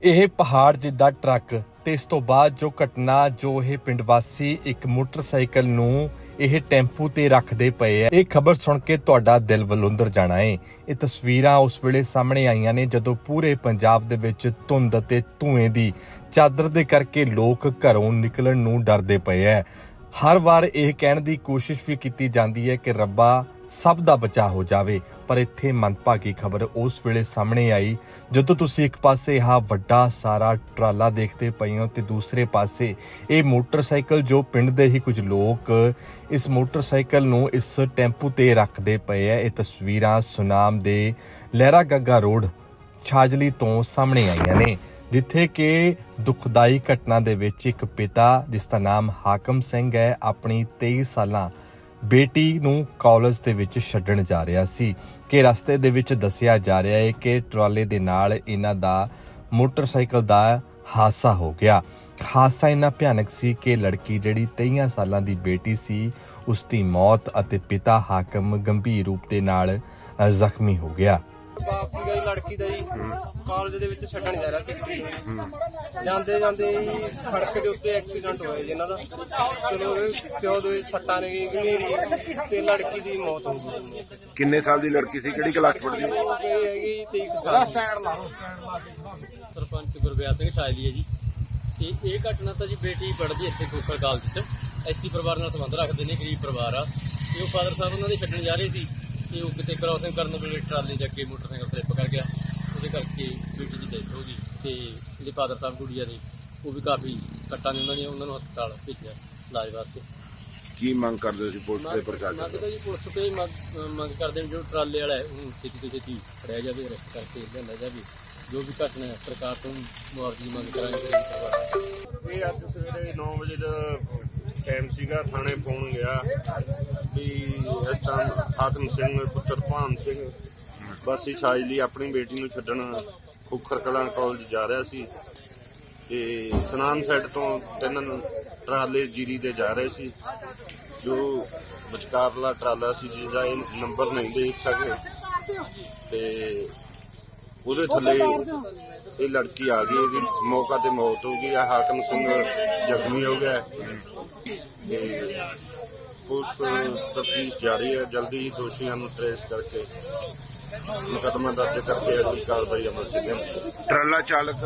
ਇਹ ਪਹਾੜ ਜਿੱਦਾਂ ਟਰੱਕ ਤੇ ਇਸ ਤੋਂ ਬਾਅਦ ਜੋ ਘਟਨਾ ਜੋ ਇਹ ਪਿੰਡ ਵਾਸੀ ਇੱਕ ਮੋਟਰਸਾਈਕਲ ਨੂੰ ਇਹ ਟੈਂਪੂ ਤੇ ਰੱਖਦੇ ਪਏ ਆ। ਇਹ ਖਬਰ ਸੁਣ ਕੇ ਤੁਹਾਡਾ ਦਿਲ ਵਲੁੰਦਰ ਜਾਣਾ ਹੈ। ਇਹ ਤਸਵੀਰਾਂ ਉਸ ਵੇਲੇ ਸਾਹਮਣੇ ਆਈਆਂ ਨੇ ਜਦੋਂ ਪੂਰੇ ਪੰਜਾਬ ਦੇ ਵਿੱਚ ਧੁੰਦ ਅਤੇ ਧੂਏ ਦੀ ਚਾਦਰ ਦੇ ਕਰਕੇ ਲੋਕ ਘਰੋਂ ਨਿਕਲਣ ਨੂੰ ਡਰਦੇ ਪਏ ਹੈ। ਹਰ ਵਾਰ ਇਹ ਕਹਿਣ ਦੀ ਕੋਸ਼ਿਸ਼ ਵੀ ਕੀਤੀ ਜਾਂਦੀ ਹੈ ਕਿ ਰੱਬਾ ਸਭ ਦਾ ਬਚਾਅ ਹੋ ਜਾਵੇ, ਪਰ ਇੱਥੇ ਮੰਦਭਾਗੀ ਖਬਰ ਉਸ ਵੇਲੇ ਸਾਹਮਣੇ ਆਈ ਜਦੋਂ ਤੁਸੀਂ ਇੱਕ ਪਾਸੇ ਆਹ ਵੱਡਾ ਸਾਰਾ ਟਰਾਲਾ ਦੇਖਦੇ ਪਏ ਹੋ ਤੇ ਦੂਸਰੇ ਪਾਸੇ ਇਹ ਮੋਟਰਸਾਈਕਲ ਜੋ ਪਿੰਡ ਦੇ ਹੀ ਕੁਝ ਲੋਕ ਇਸ ਮੋਟਰਸਾਈਕਲ ਨੂੰ ਇਸ ਟੈਂਪੂ ਤੇ ਰੱਖਦੇ ਪਏ ਹੈ। ਇਹ ਤਸਵੀਰਾਂ ਸੁਨਾਮ ਦੇ ਲਹਿਰਾ ਗੱਗਾ ਰੋਡ ਛਾਜਲੀ ਤੋਂ ਸਾਹਮਣੇ ਆਈਆਂ ਨੇ, ਜਿੱਥੇ ਕਿ ਦੁਖਦਾਈ ਘਟਨਾ ਦੇ ਵਿੱਚ ਇੱਕ ਪਿਤਾ ਜਿਸ ਦਾ ਨਾਮ ਹਾਕਮ ਸਿੰਘ ਹੈ ਆਪਣੀ 23 ਸਾਲਾਂ ਬੇਟੀ ਨੂੰ ਕਾਲਜ ਦੇ ਵਿੱਚ ਛੱਡਣ ਜਾ ਰਿਹਾ ਸੀ ਕਿ ਰਸਤੇ ਦੇ ਵਿੱਚ ਦੱਸਿਆ ਜਾ ਰਿਹਾ ਹੈ ਕਿ ਟਰਾਲੇ ਦੇ ਨਾਲ ਇਹਨਾਂ ਦਾ ਮੋਟਰਸਾਈਕਲ ਦਾ ਹਾਦਸਾ ਹੋ ਗਿਆ। ਹਾਦਸਾ ਇੰਨਾ ਭਿਆਨਕ ਸੀ ਕਿ ਲੜਕੀ ਜਿਹੜੀ 23 ਸਾਲਾਂ ਦੀ ਬੇਟੀ ਸੀ ਉਸ ਦੀ ਮੌਤ ਅਤੇ ਪਿਤਾ ਹਾਕਮ ਗੰਭੀਰ ਰੂਪ ਦੇ ਨਾਲ ਜ਼ਖਮੀ ਹੋ ਗਿਆ। ਵਾਪਸੀ ਗਈ ਲੜਕੀ ਦਾ ਜੀ ਕਾਲਜ ਦੇ ਵਿੱਚ ਛੱਡਣ ਜਾ ਰਿਹਾ ਸੀ। ਜਾਂਦੇ ਜਾਂਦੇ ਸੜਕ ਦੇ ਉੱਤੇ ਐਕਸੀਡੈਂਟ ਹੋਇਆ ਜਿਨ੍ਹਾਂ ਦਾ, ਚਲੋ ਪਿਓ ਦੇ ਸੱਟਾਂ ਨੇ ਗੰਭੀਰ ਤੇ ਲੜਕੀ ਦੀ ਮੌਤ ਹੋ ਗਈ। ਕਿੰਨੇ ਸਾਲ ਦੀ ਲੜਕੀ ਸੀ, ਕਿਹੜੀ ਕਲਾਸ ਪੜ੍ਹਦੀ ਹੈਗੀ 23 ਸਾਲ। ਸਰਪੰਚ ਗੁਰਬਿਆਸ ਸਿੰਘ ਸ਼ਾਇਲੀ ਹੈ ਜੀ। ਤੇ ਇਹ ਘਟਨਾ ਤਾਂ ਜੀ ਬੇਟੀ ਪੜ੍ਹਦੀ ਇੱਥੇ ਕੋਕਰ ਕਾਲਜ 'ਚ, ਐਸਸੀ ਪਰਿਵਾਰ ਨਾਲ ਸੰਬੰਧ ਰੱਖਦੇ ਨੇ, ਗਰੀਬ ਪਰਿਵਾਰ ਆ। ਤੇ ਉਹ ਫਾਦਰ ਸਾਹਿਬ ਉਹਨਾਂ ਦੇ ਛੱਡਣ ਜਾ ਰਹੇ ਸੀ ਤੇ ਉਹ ਕਿਤੇ ਕ੍ਰਾਸਿੰਗ ਕਰਨ ਵੇਲੇ ਟਰਾਲੇ ਦੇ ਅੱਗੇ ਮੋਟਰਸਾਈਕਲ ਸਲਿੱਪ ਕਰ ਗਿਆ, ਉਹਦੇ ਕਰਕੇ ਬੇਟੀ ਦੀ ਡੈਥ ਹੋ ਗਈ। ਤੇ ਜਿਹੜੇ ਫਾਦਰ ਸਾਹਿਬ ਗੁੜੀਆ ਨੇ ਉਹ ਵੀ ਕਾਫੀ ਸੱਟਾਂ ਨੇ, ਉਹਨਾਂ ਨੂੰ ਹਸਪਤਾਲ ਭੇਜਿਆ ਇਲਾਜ ਵਾਸਤੇ। ਕੀ ਮੰਗ ਕਰਦੇ ਸੀ ਪੁਲਿਸ ਦੇ ਪ੍ਰਸ਼ਾਸਨ? ਮੰਗ ਤਾਂ ਜੀ ਪੁਲਿਸ ਤੇ ਮੰਗ ਕਰਦੇ ਨੇ ਜੋ ਟਰਾਲੇ ਵਾਲਾ ਹੈ ਉਹਨੂੰ ਛੇਤੀ ਤੋਂ ਛੇਤੀ ਫੜਿਆ ਜਾਵੇ, ਅਰੈਸਟ ਕਰਕੇ ਲਿਆਂਦਾ ਜਾਵੇ। ਜੋ ਵੀ ਘਟਨਾ ਹੈ ਸਰਕਾਰ ਤੋਂ ਮੁਆਵਜ਼ੇ ਦੀ ਮੰਗ ਕਰਾਂਗੇ। ਇਹ ਅੱਜ ਸਵੇਰੇ 9 ਵਜੇ ਦਾ ਟਾਈਮ ਸੀਗਾ, ਥਾਣੇ ਫੋਨ ਗਿਆ ਵੀ ਇਸ ਤਰ੍ਹਾਂ ਹਾਕਮ ਸਿੰਘ ਪੁੱਤਰ ਭਾਨ ਸਿੰਘ ਵਾਸੀ ਛਾਜਲੀ ਆਪਣੀ ਬੇਟੀ ਨੂੰ ਛੱਡਣ ਖੁਖਰ ਕਲਾਂ ਕਾਲਜ ਜਾ ਰਿਹਾ ਸੀ ਤੇ ਸਨਾਮ ਸਾਈਡ ਤੋਂ 3 ਟਰਾਲੇ ਜੀਰੀ ਦੇ ਜਾ ਰਹੇ ਸੀ। ਜੋ ਵਿਚਕਾਰਲਾ ਟਰਾਲਾ ਸੀ ਜਿਹਦਾ ਇਹ ਨੰਬਰ ਨਹੀਂ ਦੇਖ ਸਕੇ ਤੇ ਉਹਦੇ ਥੱਲੇ ਇਹ ਲੜਕੀ ਆ ਗਈ, ਇਹਦੀ ਮੌਕਾ ਤੇ ਮੌਤ ਹੋ ਗਈ। ਹਾਕਮ ਸਿੰਘ ਜ਼ਖਮੀ ਹੋ ਗਿਆ ਤੇ ਪੁਲਿਸ ਤਫਤੀਸ਼ ਜਾਰੀ ਹੈ। ਜਲਦੀ ਹੀ ਦੋਸ਼ੀਆਂ ਨੂੰ ਟ੍ਰੇਸ ਕਰਕੇ ਮੁਕੱਦਮਾ ਦਰਜ ਕਰਕੇ ਅਗਲੀ ਕਾਰਵਾਈ ਅਮਲ ਚ ਲਿਆਉਣੀ। ਟਰਾਲਾ ਚਾਲਕ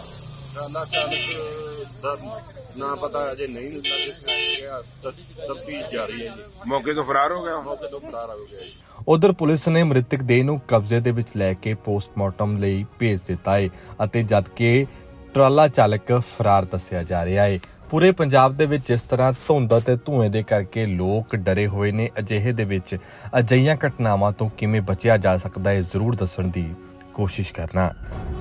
ਦਾ ਨਾ ਪਤਾ ਅਜੇ ਨਹੀਂ ਲੱਗਿਆ, ਤਫਤੀਸ਼ ਜਾਰੀ ਹੈ ਜੀ। ਮੌਕੇ ਤੋਂ ਫਰਾਰ ਹੋ ਗਿਆ। ਮੌਕੇ ਤੋਂ ਫਰਾਰ ਹੋ ਗਿਆ ਜੀ। ਉਧਰ ਪੁਲਿਸ ਨੇ ਮ੍ਰਿਤਕ ਦੇਹ ਨੂੰ ਕਬਜ਼ੇ ਦੇ ਵਿੱਚ ਲੈ ਕੇ ਪੋਸਟਮਾਰਟਮ ਲਈ ਭੇਜ ਦਿੱਤਾ ਹੈ ਅਤੇ ਜਦਕਿ ਟਰਾਲਾ ਚਾਲਕ ਫਰਾਰ ਦੱਸਿਆ ਜਾ ਰਿਹਾ ਹੈ। ਪੂਰੇ ਪੰਜਾਬ ਦੇ ਵਿੱਚ ਇਸ ਤਰ੍ਹਾਂ ਧੁੰਦ ਅਤੇ ਧੂਏ ਦੇ ਕਰਕੇ ਲੋਕ ਡਰੇ ਹੋਏ ਨੇ। ਅਜਿਹੇ ਦੇ ਵਿੱਚ ਅਜਿਹੀਆਂ ਘਟਨਾਵਾਂ ਤੋਂ ਕਿਵੇਂ ਬਚਿਆ ਜਾ ਸਕਦਾ ਹੈ ਜ਼ਰੂਰ ਦੱਸਣ ਦੀ ਕੋਸ਼ਿਸ਼ ਕਰਨਾ।